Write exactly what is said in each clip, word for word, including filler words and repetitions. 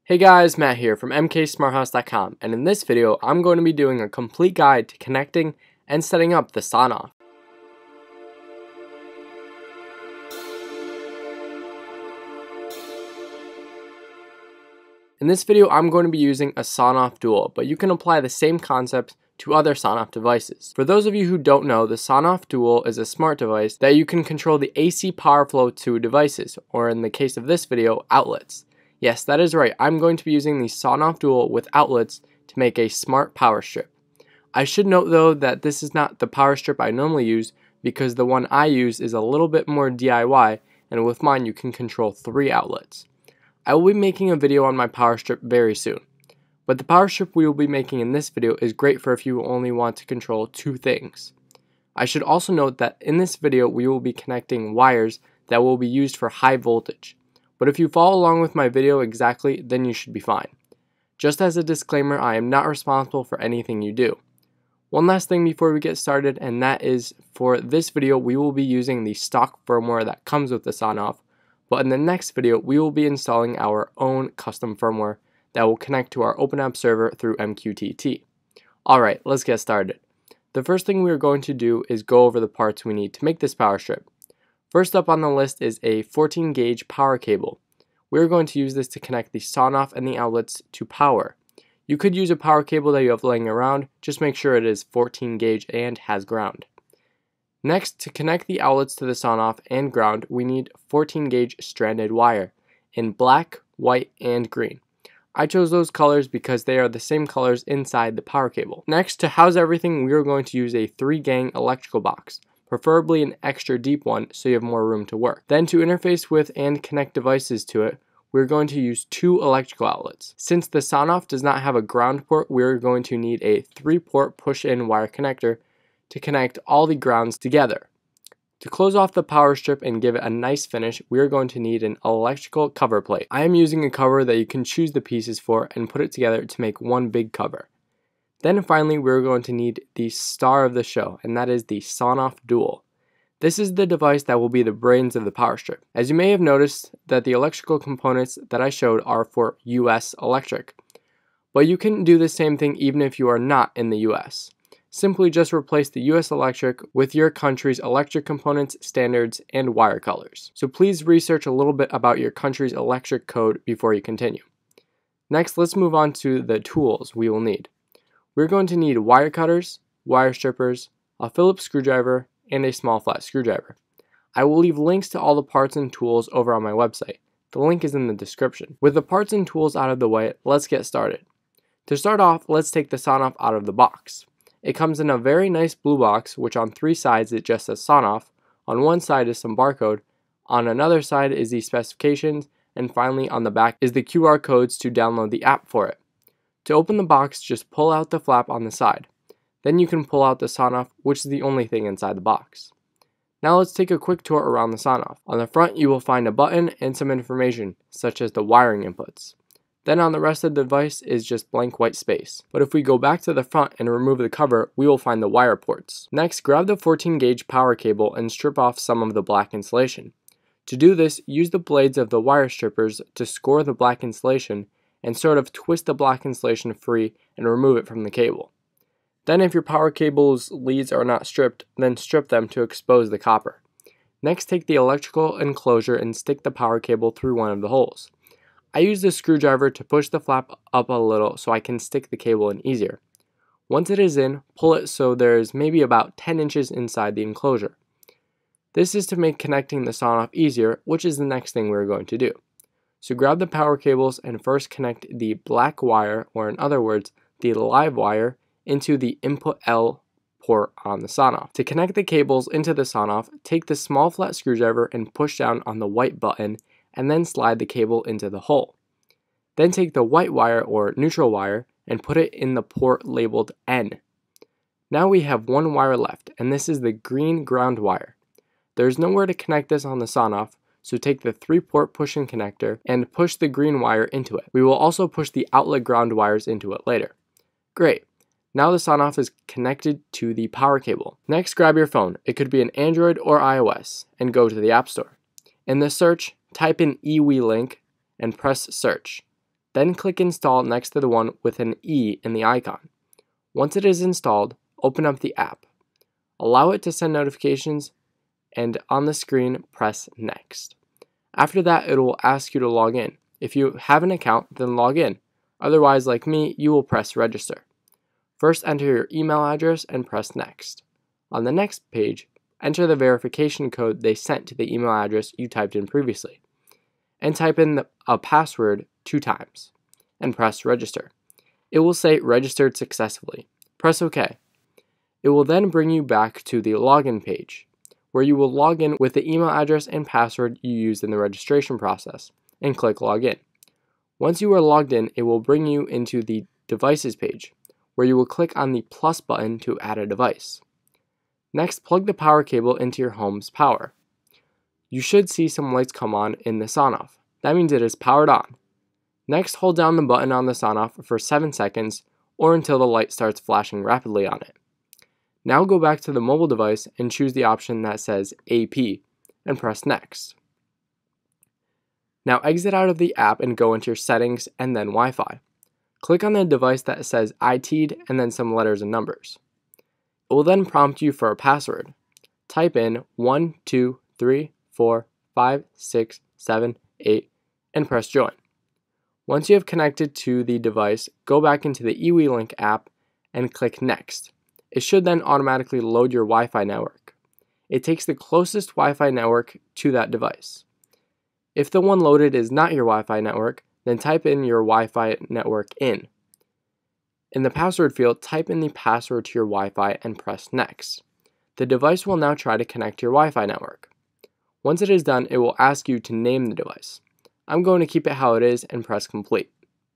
Hey guys, Matt here from M K Smart House dot com, and in this video I'm going to be doing a complete guide to connecting and setting up the sawn-off. In this video I'm going to be using a sawn-off dual, but you can apply the same concepts to other sawn-off devices. For those of you who don't know, the sawn-off dual is a smart device that you can control the A C power flow to devices, or in the case of this video, outlets. Yes, that is right, I'm going to be using the sawn-off dual with outlets to make a smart power strip. I should note though that this is not the power strip I normally use, because the one I use is a little bit more D I Y, and with mine you can control three outlets. I will be making a video on my power strip very soon, but the power strip we will be making in this video is great for if you only want to control two things. I should also note that in this video we will be connecting wires that will be used for high voltage. But if you follow along with my video exactly, then you should be fine. Just as a disclaimer, I am not responsible for anything you do. One last thing before we get started, and that is for this video we will be using the stock firmware that comes with the sawn-off, but in the next video we will be installing our own custom firmware that will connect to our OpenHAB server through M Q T T. Alright, let's get started. The first thing we are going to do is go over the parts we need to make this power strip. First up on the list is a fourteen gauge power cable. We are going to use this to connect the sawn-off and the outlets to power. You could use a power cable that you have laying around, just make sure it is fourteen gauge and has ground. Next, to connect the outlets to the sawn-off and ground, we need fourteen gauge stranded wire in black, white, and green. I chose those colors because they are the same colors inside the power cable. Next, to house everything, we are going to use a three gang electrical box, preferably an extra deep one so you have more room to work. Then to interface with and connect devices to it, we're going to use two electrical outlets. Since the sawn-off does not have a ground port, we're going to need a three port push-in wire connector to connect all the grounds together. To close off the power strip and give it a nice finish, we are going to need an electrical cover plate. I am using a cover that you can choose the pieces for and put it together to make one big cover. Then finally we're going to need the star of the show, and that is the sawn-off dual. This is the device that will be the brains of the power strip. As you may have noticed that the electrical components that I showed are for U S electric. But you can do the same thing even if you are not in the U S. Simply just replace the U S electric with your country's electric components, standards, and wire colors. So please research a little bit about your country's electric code before you continue. Next, let's move on to the tools we will need. We're going to need wire cutters, wire strippers, a Phillips screwdriver, and a small flat screwdriver. I will leave links to all the parts and tools over on my website. The link is in the description. With the parts and tools out of the way, let's get started. To start off, let's take the sawn-off out of the box. It comes in a very nice blue box, which on three sides it just says sawn-off. On one side is some barcode, on another side is the specifications, and finally on the back is the Q R codes to download the app for it. To open the box, just pull out the flap on the side. Then you can pull out the sawn-off, which is the only thing inside the box. Now let's take a quick tour around the sawn-off. On the front you will find a button and some information, such as the wiring inputs. Then on the rest of the device is just blank white space. But if we go back to the front and remove the cover, we will find the wire ports. Next, grab the fourteen gauge power cable and strip off some of the black insulation. To do this, use the blades of the wire strippers to score the black insulation and sort of twist the black insulation free and remove it from the cable. Then if your power cable's leads are not stripped, then strip them to expose the copper. Next, take the electrical enclosure and stick the power cable through one of the holes. I use the screwdriver to push the flap up a little so I can stick the cable in easier. Once it is in, pull it so there is maybe about ten inches inside the enclosure. This is to make connecting the sawn-off easier, which is the next thing we're going to do. So grab the power cables and first connect the black wire, or in other words, the live wire, into the input L port on the sawn-off. To connect the cables into the sawn-off, take the small flat screwdriver and push down on the white button and then slide the cable into the hole. Then take the white wire, or neutral wire, and put it in the port labeled N. Now we have one wire left, and this is the green ground wire. There is nowhere to connect this on the sawn-off, so take the three port push-in connector and push the green wire into it. We will also push the outlet ground wires into it later. Great. Now the sawn-off is connected to the power cable. Next, grab your phone, it could be an Android or iOS, and go to the App Store. In the search, type in eWeLink and press search. Then click Install next to the one with an E in the icon. Once it is installed, open up the app. Allow it to send notifications, and on the screen, press Next. After that, it will ask you to log in. If you have an account, then log in. Otherwise, like me, you will press Register. First, enter your email address and press Next. On the next page, enter the verification code they sent to the email address you typed in previously, and type in the, a password two times, and press Register. It will say Registered successfully. Press OK. It will then bring you back to the login page, where you will log in with the email address and password you used in the registration process, and click Login. Once you are logged in, it will bring you into the Devices page, where you will click on the plus button to add a device. Next, plug the power cable into your home's power. You should see some lights come on in the sawn-off. That means it is powered on. Next, hold down the button on the sawn-off for seven seconds or until the light starts flashing rapidly on it. Now go back to the mobile device and choose the option that says A P and press Next. Now exit out of the app and go into your settings and then Wi-Fi. Click on the device that says I T'd and then some letters and numbers. It will then prompt you for a password. Type in one two three four five six seven eight and press Join. Once you have connected to the device, go back into the eWeLink app and click Next. It should then automatically load your Wi-Fi network. It takes the closest Wi-Fi network to that device. If the one loaded is not your Wi-Fi network, then type in your Wi-Fi network in. In the password field, type in the password to your Wi-Fi and press Next. The device will now try to connect to your Wi-Fi network. Once it is done, it will ask you to name the device. I'm going to keep it how it is and press Complete.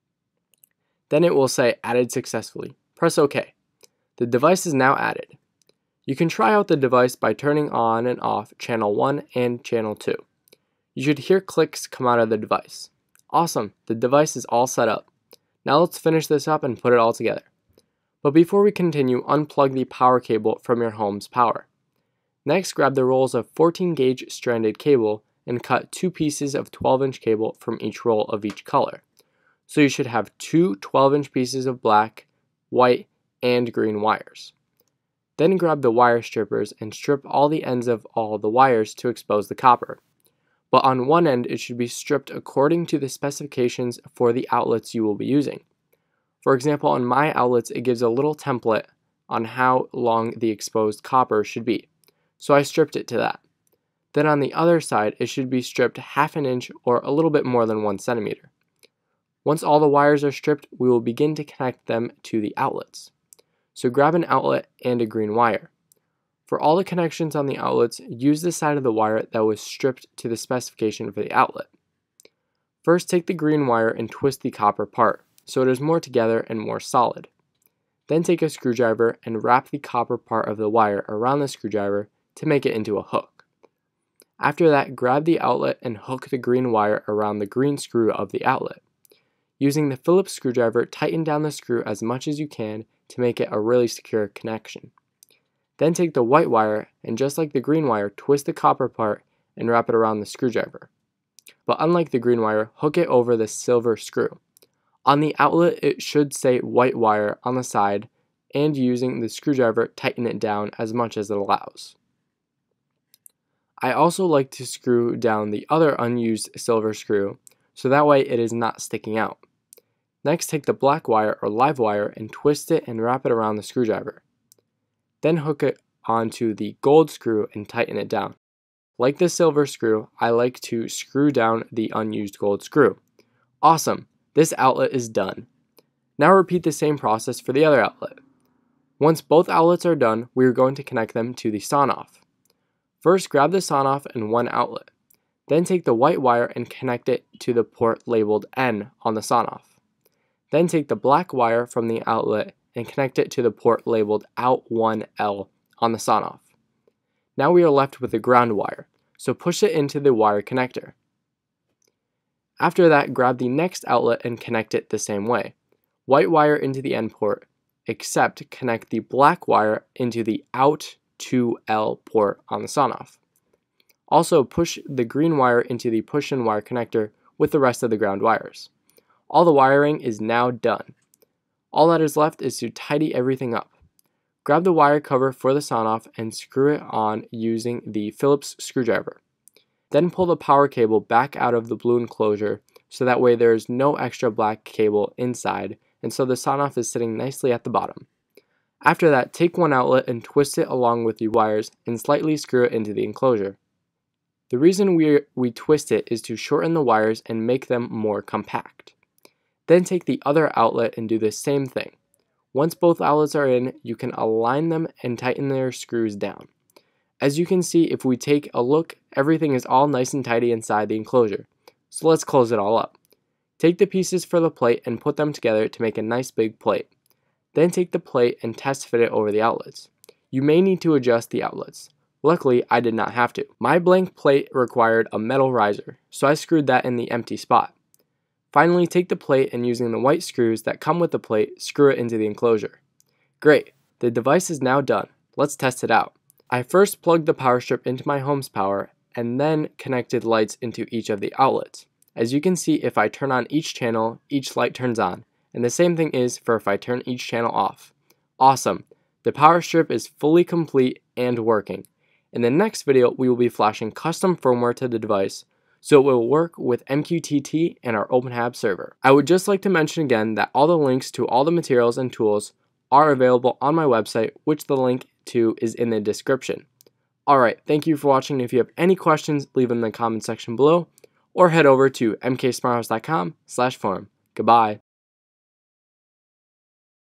Then it will say Added successfully. Press OK. The device is now added. You can try out the device by turning on and off channel one and channel two. You should hear clicks come out of the device. Awesome, the device is all set up. Now let's finish this up and put it all together. But before we continue, unplug the power cable from your home's power. Next, grab the rolls of fourteen gauge stranded cable and cut two pieces of twelve inch cable from each roll of each color. So you should have two twelve inch pieces of black, white, and green wires. Then grab the wire strippers and strip all the ends of all the wires to expose the copper. But on one end it should be stripped according to the specifications for the outlets you will be using. For example, on my outlets it gives a little template on how long the exposed copper should be, so I stripped it to that. Then on the other side it should be stripped half an inch or a little bit more than one centimeter. Once all the wires are stripped, we will begin to connect them to the outlets. So grab an outlet and a green wire. For all the connections on the outlets, use the side of the wire that was stripped to the specification for the outlet. First, take the green wire and twist the copper part, so it is more together and more solid. Then take a screwdriver and wrap the copper part of the wire around the screwdriver to make it into a hook. After that, grab the outlet and hook the green wire around the green screw of the outlet. Using the Phillips screwdriver, tighten down the screw as much as you can to make it a really secure connection. Then take the white wire and, just like the green wire, twist the copper part and wrap it around the screwdriver. But unlike the green wire, hook it over the silver screw. On the outlet it should say white wire on the side, and using the screwdriver tighten it down as much as it allows. I also like to screw down the other unused silver screw so that way it is not sticking out. Next, take the black wire or live wire and twist it and wrap it around the screwdriver. Then hook it onto the gold screw and tighten it down. Like the silver screw, I like to screw down the unused gold screw. Awesome! This outlet is done. Now repeat the same process for the other outlet. Once both outlets are done, we are going to connect them to the sawn-off. First, grab the sawn-off and one outlet. Then take the white wire and connect it to the port labeled N on the sawn-off. Then take the black wire from the outlet and connect it to the port labeled out one L on the sawn-off. Now we are left with the ground wire, so push it into the wire connector. After that, grab the next outlet and connect it the same way. White wire into the N port, except connect the black wire into the out two L port on the sawn-off. Also, push the green wire into the push-in wire connector with the rest of the ground wires. All the wiring is now done. All that is left is to tidy everything up. Grab the wire cover for the sawn-off and screw it on using the Phillips screwdriver. Then pull the power cable back out of the blue enclosure so that way there is no extra black cable inside, and so the sawn-off is sitting nicely at the bottom. After that, take one outlet and twist it along with the wires and slightly screw it into the enclosure. The reason we, we twist it is to shorten the wires and make them more compact. Then take the other outlet and do the same thing. Once both outlets are in, you can align them and tighten their screws down. As you can see, if we take a look, everything is all nice and tidy inside the enclosure. So let's close it all up. Take the pieces for the plate and put them together to make a nice big plate. Then take the plate and test fit it over the outlets. You may need to adjust the outlets. Luckily, I did not have to. My blank plate required a metal riser, so I screwed that in the empty spot. Finally, take the plate and using the white screws that come with the plate, screw it into the enclosure. Great, the device is now done. Let's test it out. I first plugged the power strip into my home's power and then connected lights into each of the outlets. As you can see, if I turn on each channel, each light turns on, and the same thing is for if I turn each channel off. Awesome, the power strip is fully complete and working. In the next video, we will be flashing custom firmware to the device, so it will work with M Q T T and our OpenHAB server. I would just like to mention again that all the links to all the materials and tools are available on my website, which the link to is in the description. Alright, thank you for watching. If you have any questions, leave them in the comment section below, or head over to M K Smart House dot com slash forum. Goodbye.